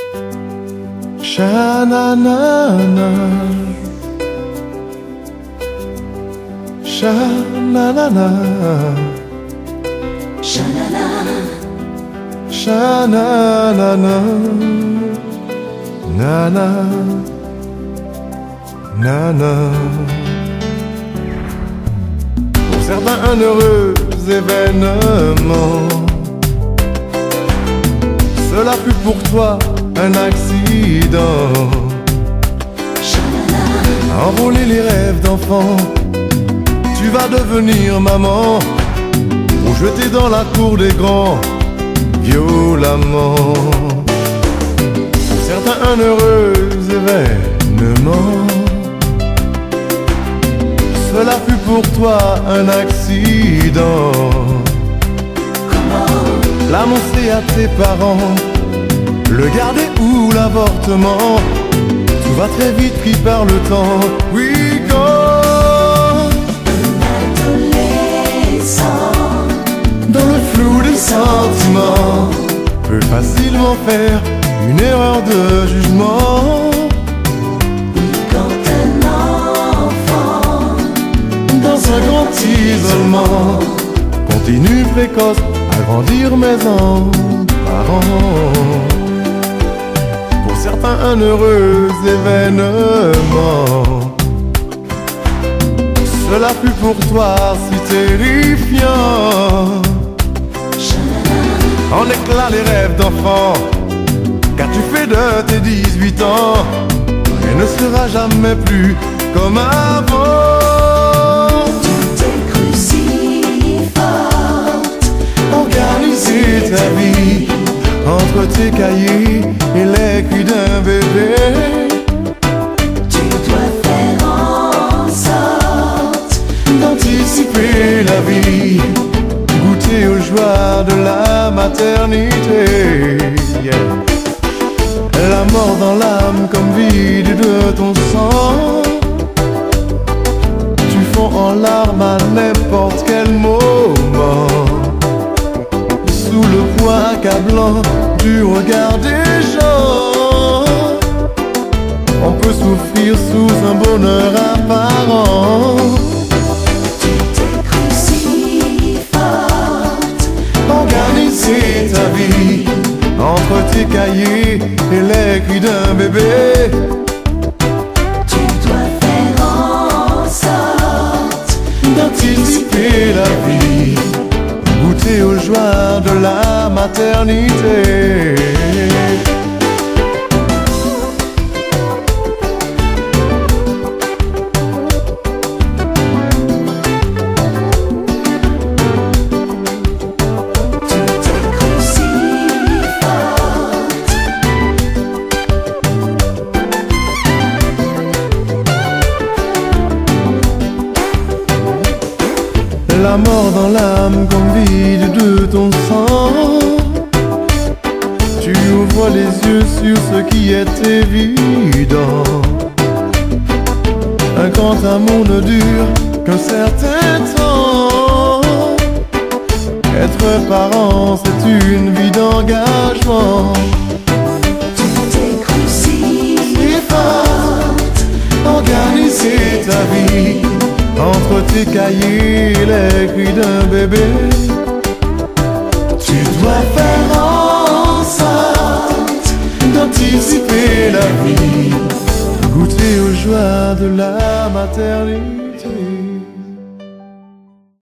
Sha-na-na-na, sha-na-na-na, Sha-na-na, sha-na-na-na, na-na, na-na. Pour certains un heureux événement, cela fut pour toi un accident. Envoler les rêves d'enfant, tu vas devenir maman, ou jeter dans la cour des grands violemment. Pour certains un heureux événement, cela fut pour toi un accident. L'annoncer à tes parents, le garder ou l'avortement, tout va très vite pris par le temps. Oui, quand adolescent, dans le flou des sentiments, peut facilement faire une erreur de jugement. quand un enfant, Dans un grand isolement, continue précoce à grandir mais en parents. Pour certains un heureux événement, cela fut pour toi si terrifiant. En éclat les rêves d'enfant, car tu fais de tes 18 ans, et ne sera jamais plus comme avant. tu t'es cru si forte, Organiser ta vie entre tes cahiers et les cris d'un bébé. tu dois faire en sorte D'anticiper la vie, goûter aux joies de la maternité. Yeah. La mort dans l'âme comme vide de ton sang, tu fonds en larmes à n'importe quel moment. Sous le poids accablant du regard des gens, on peut souffrir sous un bonheur apparent. tu t'es cru si forte, Organiser ta vie entre tes cahiers et les cris d'un bébé. tu dois faire en sorte D'anticiper la vie, goûter aux joies de la maternité. tu t'es cru si forte, La mort dans l'âme comme vide de ton sang, tu ouvres les yeux sur ce qui est évident. Un grand amour ne dure qu'un certain temps. Être parent, c'est une vie d'engagement. tu t'es cru si forte, organiser ta vie entre tes cahiers et les cris d'un bébé. Tu dois faire en sorte d'anticiper la vie, goûter aux joies de la maternité.